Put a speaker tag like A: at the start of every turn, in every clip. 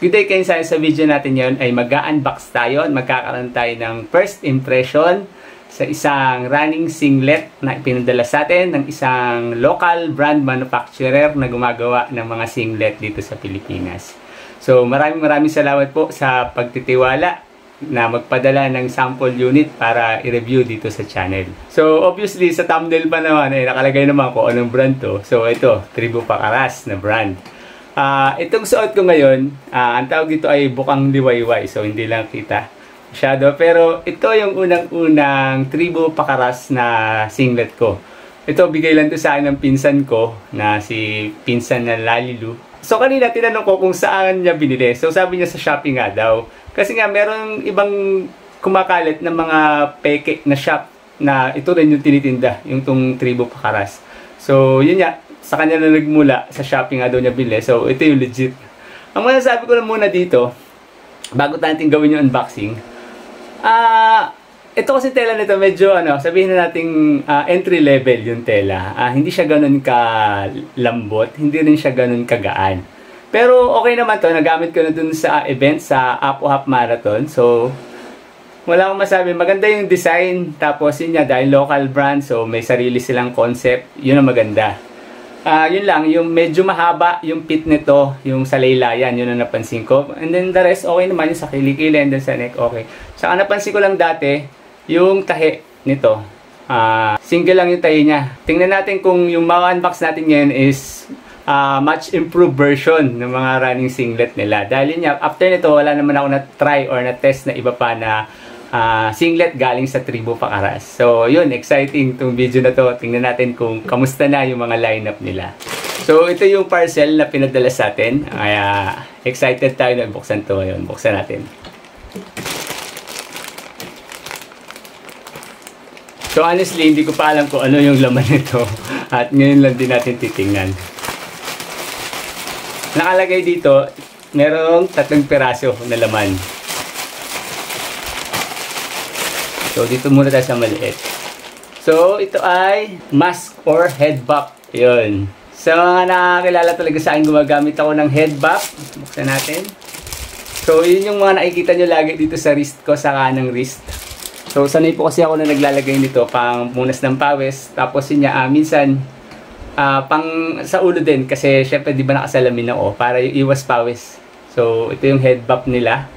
A: Good day kayo sa video natin ngayon ay mag-unbox tayo at magkakaroon tayo ng first impression sa isang running singlet na ipinadala sa atin ng isang local brand manufacturer na gumagawa ng mga singlet dito sa Pilipinas. So maraming salamat po sa pagtitiwala na magpadala ng sample unit para i-review dito sa channel. So obviously sa thumbnail pa naman nakalagay naman kung anong brand to. So ito, Tribu Pacaras na brand. Itong suot ko ngayon, ang tawag dito ay bukang liwayway. So, hindi lang kita masyado. Pero, ito yung unang-unang Tribu Pacaras na singlet ko. Ito, bigay lang to sa akin ng pinsan ko, na si pinsan na Lalilu. So, kanina tinanong ko kung saan niya binili. So, sabi niya sa Shopee nga daw. Kasi nga, merong ibang kumakalat na mga peke na shop na ito rin yung tinitinda, yung tong Tribu Pacaras. So, yun nga. Sa kanya na nagmula, sa Shopee nga daw niya binili. So, ito yung legit. Ang masasabi ko lang muna dito, bago natin gawin yung unboxing, ito kasi tela nito, medyo, sabihin na natin entry level yung tela. Hindi siya ganun kalambot, hindi rin siya ganun kagaan. Pero, okay naman to. Nagamit ko na dun sa event, sa Apo Half Marathon. So, wala akong masabi. Maganda yung design. Tapos, yun nga, dahil local brand, so may sarili silang concept. Yun ang maganda. Yun lang, yung medyo mahaba yung pit nito, yung sa laylayan, yun ang napansin ko. And then the rest, okay naman yung sa kilikili and then sa neck, okay. Saka napansin ko lang dati, yung tahi nito. Single lang yung tahi niya. Tingnan natin kung yung ma-unbox natin ngayon is much improved version ng mga running singlet nila. Dahil yun, after nito, wala naman ako na-try or na-test na iba pa na singlet galing sa Tribu Pacaras. So, yun, exciting itong video na to. Tingnan natin kung kamusta na yung mga lineup nila. So, ito yung parcel na pinadala sa atin. Kaya, excited tayo na buksan to ngayon. Buksan natin. So, honestly, hindi ko pa alam kung ano yung laman nito. At ngayon lang din natin titingnan. Nakalagay dito, merong 3 piraso na laman. So, dito muna tayo sa maliit. So, ito ay mask or head bop. Yun. Sa mga nakakilala talaga sa akin, gumagamit ako ng head bop. Buksan natin. So, yun yung mga nakikita nyo lagi dito sa wrist ko, sa kanang wrist. So, sanay po kasi ako na naglalagay nito pang punas ng pawis. Tapos, yun niya, minsan, pang sa ulo din. Kasi, syempre, di ba nakasalamin ako para iwas pawis. So, ito yung head bop nila.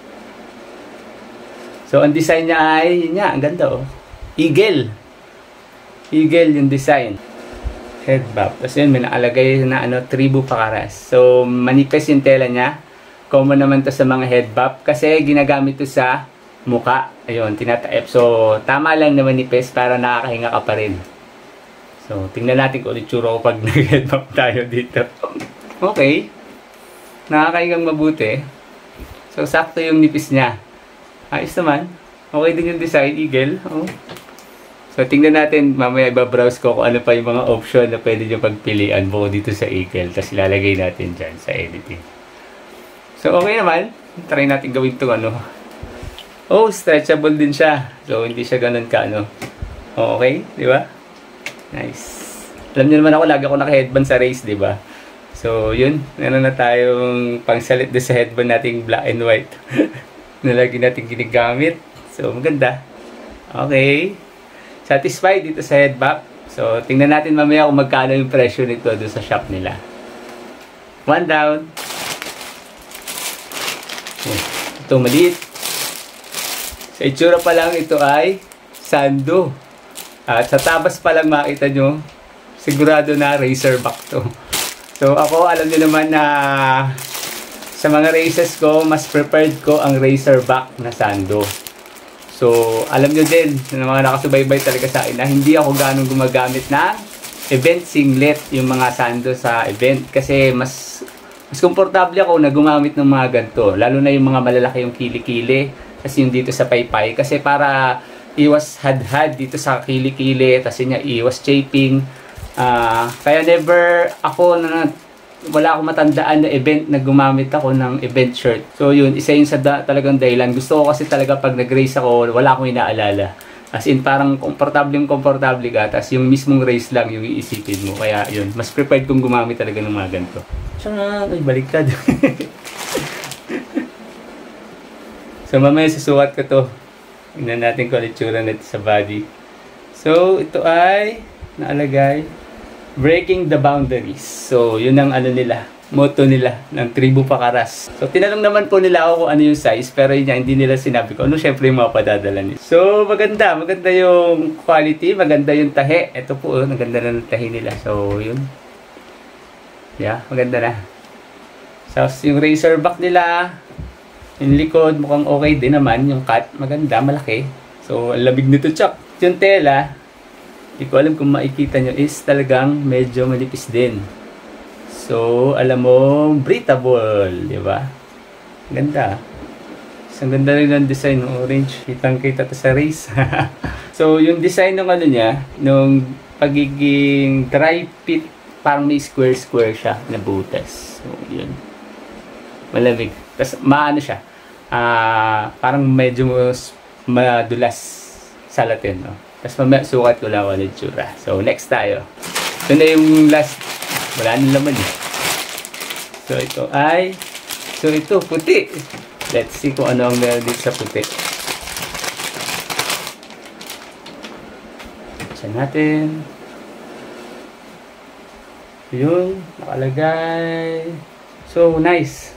A: So, ang design niya ay, yun nga, ang ganda oh. Eagle. Eagle yung design. Head bop. Tapos yun, may nakalagay na Tribu Pacaras. So, manipis yung tela niya. Common naman to sa mga head bop. Kasi ginagamit to sa muka. Ayun, tinataip. So, tama lang na manipis para nakakahinga ka pa rin. So, tingnan natin kung itsura ko pag nag-head bop tayo dito. Okay. Nakakahingang mabuti. So, sakto yung nipis niya. Ayos naman. Okay din yung design, Eagle. Oh. So, tingnan natin. Mamaya ibabrowse ko kung ano pa yung mga option na pwede nyo pagpilian bukod dito sa Eagle. Tapos ilalagay natin dyan sa editing. So, okay naman. Try natin gawin itong Oh, stretchable din siya. So, hindi siya ganun ka Oh, okay? Di ba? Nice. Alam niyo naman ako, lagi ako naka-headband sa race, di ba? So, yun. Meron na tayong pangsalit doon sa headband nating black and white. Na lagi natin ginagamit. So, maganda. Okay. Satisfied dito sa head bop. So, tingnan natin mamaya kung magkano yung presyo nito doon sa shop nila. One down. Ito maliit. Sa itsura pa lang ito ay sando. At sa tabas pa lang makita nyo, sigurado na razorback to. So, ako alam nyo naman na sa mga races ko, mas prepared ko ang razorback na sando. So, alam nyo din, na mga nakasubaybay talaga sa akin, na hindi ako ganong gumagamit ng event singlet, yung mga sando sa event. Kasi mas komportable ako na gumamit ng mga ganito. Lalo na yung mga malalaki yung kilikili, kasi yung dito sa paypay. Kasi para iwas hadhad dito sa kilikili, kasi niya iwas shaping. Kaya never ako wala akong matandaan na event na gumamit ako ng event shirt. So yun, isa yun sa talagang dahilan. Gusto ko kasi talaga pag nag-race ako, wala akong inaalala. As in, parang komportable ka, tapos yung mismong race lang yung iisipin mo. Kaya yun, mas prepared kong gumamit talaga ng mga ganito. Ay, baliktad. So, mamaya susukat ko to. Tingnan natin kung ano itsura nito sa body. So, ito ay naalagay, breaking the boundaries. So, yun ang ano nila, motto nila ng Tribu Pakaras. So, tinanong naman po nila ako kung ano yung size, pero yun hindi nila sinabi ko. Ano, syempre yung mga padadala nila. So, maganda. Maganda yung quality, maganda yung tahi. Ito po, maganda na ng tahi nila. So, yun. Yeah, maganda na. So, yung razorback nila, yung likod, mukhang okay din naman. Yung cut, maganda, malaki. So, ang labig nito, Chuck. Yung tela, hindi ko alam kung makikita nyo, is talagang medyo manipis din. So, alam mo, breathable, di ba? Ganda. Isang ganda rin ng design ng orange. Kitang-kita to sa race. So, yung design ng ano niya, nung pagiging dry fit, parang may square-square siya na butas. So, yun. Malamig. Tapos, maano siya. Parang medyo madulas sa Latin, no? Tapos mamaya sukat ko lang ang itsura. So, next tayo. Ito na yung last. Wala nang laman eh. So, ito puti. Let's see kung ano ang meron dito sa puti. Diyan natin. Yun, nakalagay. So, nice.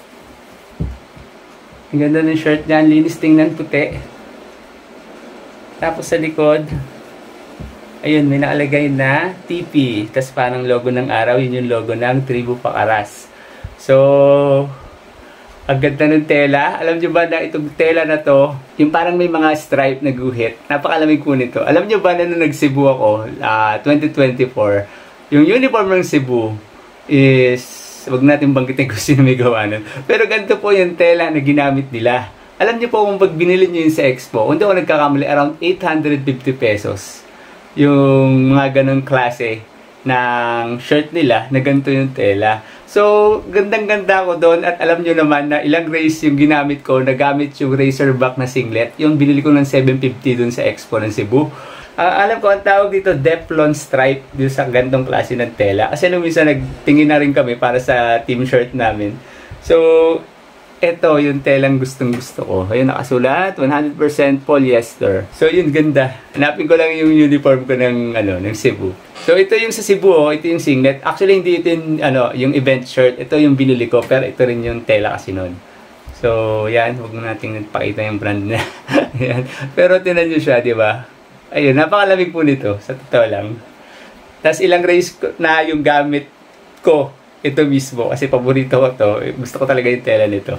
A: Ang ganda ng shirt niyan. Linis tingnan, puti. Tapos sa likod, ayun, may nakalagay na TP. Tapos parang logo ng araw. Yun yung logo ng Tribu Pakaras. So, ang ganda ng tela. Alam nyo ba na itong tela na to, yung parang may mga stripe na guhit. Napakalamig po nito. Alam nyo ba na nung nag-Cebu ako, 2024, yung uniform ng Cebu is, wag natin banggitin kung sino may gawa nun. Pero ganito po yung tela na ginamit nila. Alam niyo po kung pag binili niyo yun sa Expo, kung di ako nagkakamali, around 850 pesos. Yung mga ganong klase ng shirt nila na ganito yung tela. So, gandang-ganda ko doon at alam nyo naman na ilang race yung ginamit ko, nagamit yung razorback na singlet. Yung binili ko ng 750 doon sa Expo ng Cebu. Alam ko, ang tawag dito, Deflon stripe dito sa gantong klase ng tela. Kasi nung minsan nagtingin na rin kami para sa team shirt namin. So, eto yung telang gustong-gusto ko. Ayun, nakasulat, 100% polyester. So, yun, ganda. Hanapin ko lang yung uniform ko ng Cebu. So, ito yung sa Cebu, ito yung singlet. Actually, hindi ito yung event shirt. Ito yung binili ko, pero ito rin yung tela kasi nun. So, yan, huwag natin pakita yung brand na. Yan. Pero tinan nyo siya, di ba? Ayun, napakalamig po nito, sa totoo lang. Tapos ilang race na yung gamit ko, ito mismo, kasi paborito ko to. Gusto ko talaga yung tela nito.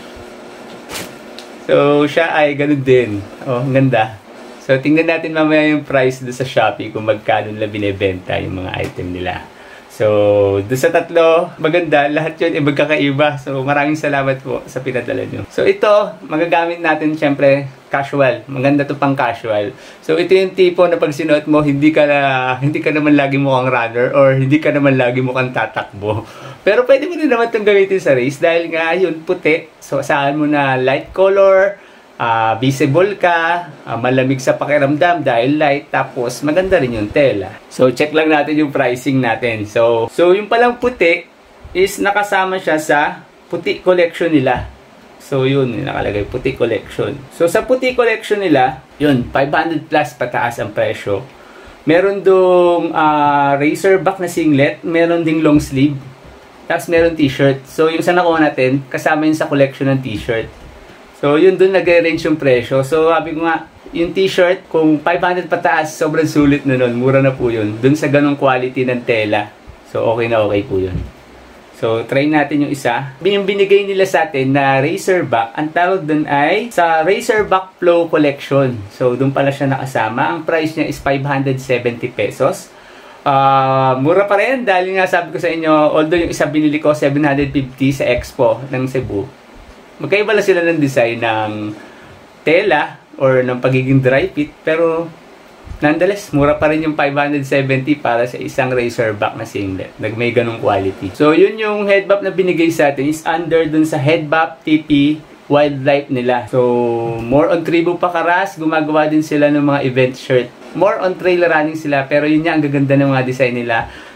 A: So, siya ay ganun din. Oh, ang ganda. So, tingnan natin mamaya yung price doon sa Shopee kung magkano nila binibenta yung mga item nila. So, doon sa tatlo, maganda. Lahat yun ay magkakaiba. So, maraming salamat po sa pinadala nyo. So, ito, magagamit natin syempre casual. Maganda to pang casual. So, ito yung tipo na pag sinuot mo, hindi ka naman lagi mukhang runner or hindi ka naman lagi mukhang tatakbo. Pero pwede mo din naman itong gamitin sa race dahil nga yun, puti. So, asahan mo na light color, visible ka, malamig sa pakiramdam dahil light, tapos maganda rin yung tela. So, check lang natin yung pricing natin. So yung palang puti is nakasama siya sa puti collection nila. So, yun, nakalagay, puti collection. So, sa puti collection nila, yun, 500 plus pataas ang presyo. Meron dong razorback na singlet, meron ding long sleeve, tapos meron t-shirt. So, yung sa nakuha natin, kasama yun sa collection ng t-shirt. So, yun dun nag-range yung presyo. So, sabi ko nga, yung t-shirt, kung 500 pataas, sobrang sulit na nun. Mura na po yun. Dun sa ganong quality ng tela. So, okay na okay po yun. So, try natin yung isa. Yung binigay nila sa atin na razorback, ang tawag dun ay sa Razorback Flow Collection. So, dun pala siya nakasama. Ang price niya is 570 pesos. Mura pa rin dahil nga sabi ko sa inyo, although yung isa binili ko 750 sa Expo ng Cebu, magkaiba lang sila ng design ng tela or ng pagiging dry fit, pero nonetheless, mura pa rin yung 570 para sa isang razorback na singlet. May ganong quality. So, yun yung headbap na binigay sa atin is under dun sa headbap TP wildlife nila. So, more on Tribu Pakaras. Gumagawa din sila ng mga event shirt. More on trail running sila. Pero yun nga, ang gaganda ng mga design nila.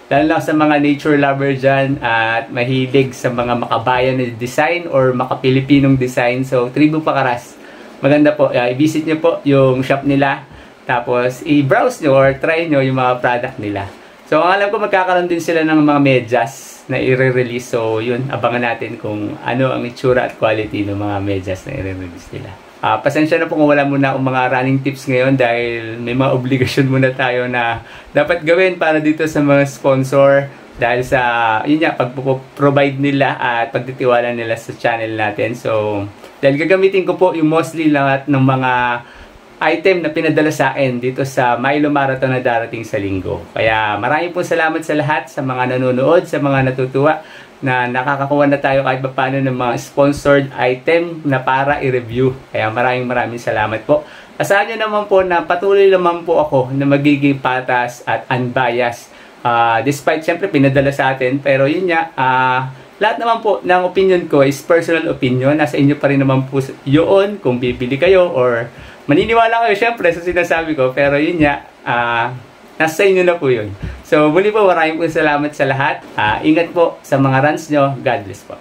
A: Lalo lang sa mga nature lover dyan at mahilig sa mga makabayan na design or makapilipinong design. So, Tribu Pacaras. Maganda po. I-visit nyo po yung shop nila. Tapos, i-browse nyo or try nyo yung mga product nila. So, ang alam ko, magkakaroon din sila ng mga medyas na i-release. So, yun, abangan natin kung ano ang itsura at quality ng mga medyas na i-release nila. Pasensya na po kung wala muna akong mga running tips ngayon dahil may mga obligasyon muna tayo na dapat gawin para dito sa mga sponsor dahil sa, yun nga, pag-provide nila at pagtitiwala nila sa channel natin. So, dahil gagamitin ko po yung mostly lahat ng mga item na pinadala sa akin dito sa Milo Marathon na darating sa linggo. Kaya maraming po salamat sa lahat, sa mga nanonood, sa mga natutuwa na nakakakuha na tayo kahit paano ng mga sponsored item na para i-review. Kaya maraming salamat po. Asahan nyo naman po na patuloy naman po ako na magiging patas at unbiased. Despite syempre pinadala sa atin, pero yun nga, lahat naman po ng opinion ko is personal opinion. Nasa inyo pa rin naman po yun kung bibili kayo or maniniwala kayo syempre sa sinasabi ko. Pero yun nga, nasa inyo na po yun. So muli po, maraming po salamat sa lahat. Ingat po sa mga runs nyo. God bless po.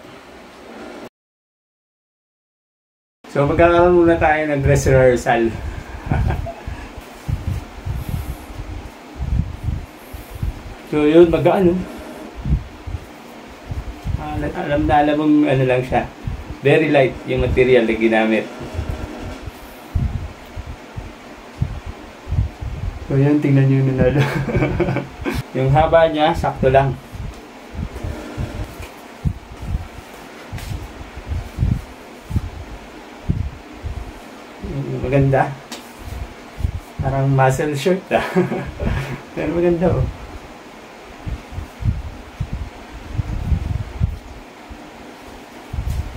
A: So magkakaroon muna tayo ng dress rehearsal. So yun, mag-ano. Alam na alam mong ano lang siya. Very light yung material na ginamit. So yan, tingnan nyo na lalo. Yung haba niya, sakto lang. Maganda. Parang muscle shirt. Pero maganda oh.